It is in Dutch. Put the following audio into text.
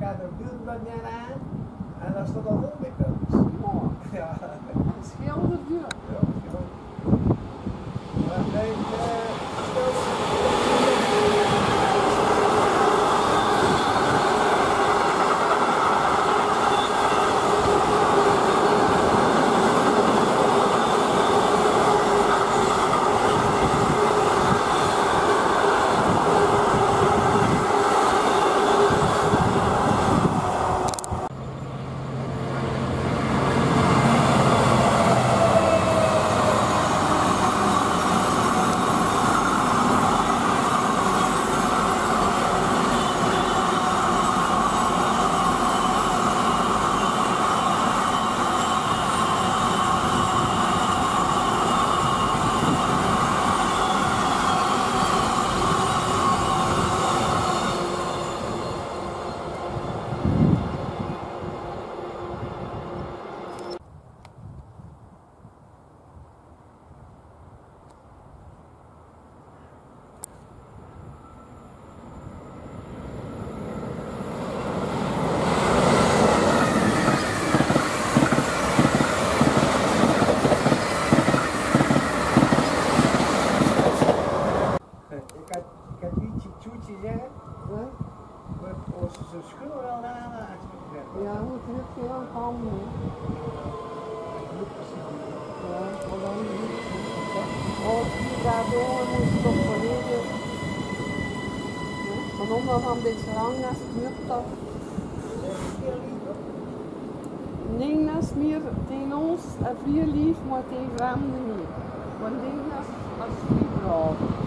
gaat de buurman aan en dan staat al vol met puntjes. Mooi. Ja. Dat is heel duur. Ja, maar nee, ik had iets toetje zeggen, maar als ze zo'n schoenen wel aan Ja, moet je het heel aan handen. Ja, maar dan niet. Als je daardoor moet je toch volledig. Van onder van een beetje lang naast knupt dat. Nee, naast meer tegen ons en 4 lief, maar tegen vreemden niet. Want ik denk dat als 4 graden.